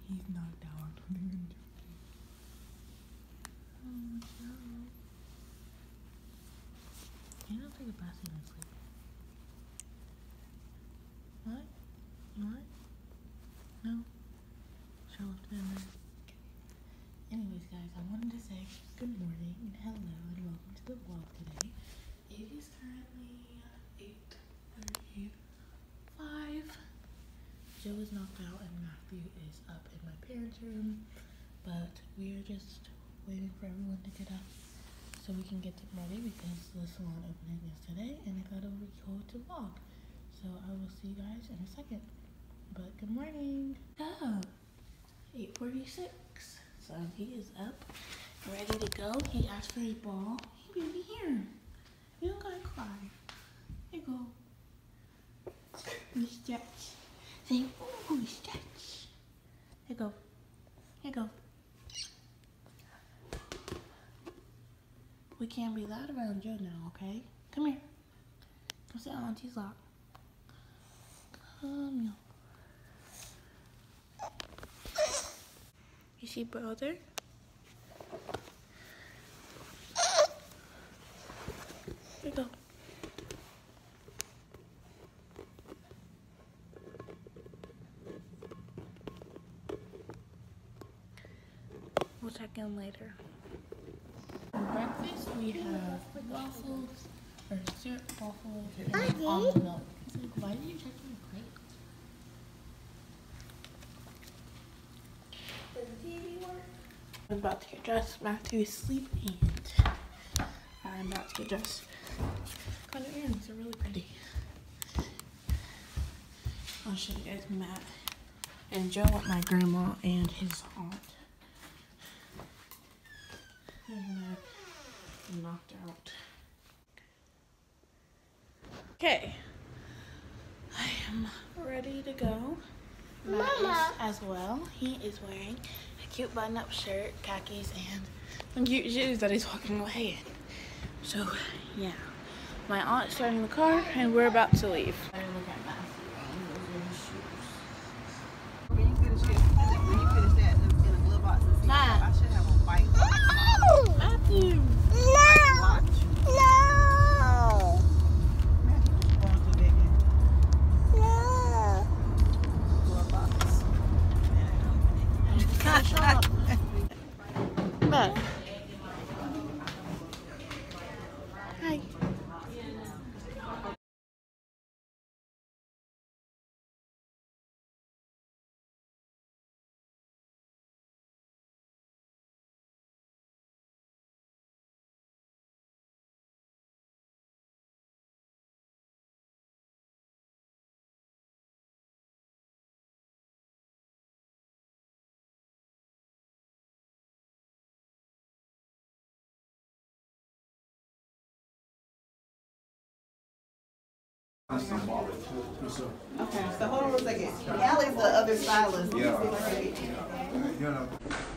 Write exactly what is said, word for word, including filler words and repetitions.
He's knocked out. Oh, Joe. You don't take a bath and sleep. What? What? No? Show left in there. Anyways, guys, I wanted to say good morning and hello and welcome to the vlog today. It is currently eight thirty-five. Joe is knocked out and Matthew is up in my parents' room, but we are just waiting for everyone to get up so we can get them ready because the salon opening is today and I thought it would be cool to vlog. So I will see you guys in a second. But good morning. Oh, eight forty-six. So he is up, ready to go. He asked for his ball. Hey, baby, here. You don't gotta cry. Here you go. We stretch. Say, ooh, we stretch. Here you go. Here you go. We can't be loud around Joe now, okay? Come here. Come sit on Auntie's lap. Come here. You see brother? Here you go. We'll check in later. For breakfast, we have waffles, or syrup waffles, and almond milk. Why did you check my plate? I'm about to get dressed. Matthew is sleeping. I'm about to get dressed. Got her earrings, they're really pretty. I'll show you guys Matt and Joe with my grandma and his aunt. And Matt knocked out. Okay, I am ready to go. Matt Mama. Is as well. He is wearing a cute button-up shirt, khakis, and some cute shoes that he's walking away in. So, yeah. My aunt's starting the car, and we're about to leave. I look at Matthew. When you finish it, when you finish that in a glove box and see, I should have a white watch. Matthew! No! Watch. No! Matthew, what's wrong with you, baby? No! Glove box. Shut up. Look. Hi. Okay, so hold on a second. Allie's the other stylist. Yeah. You know.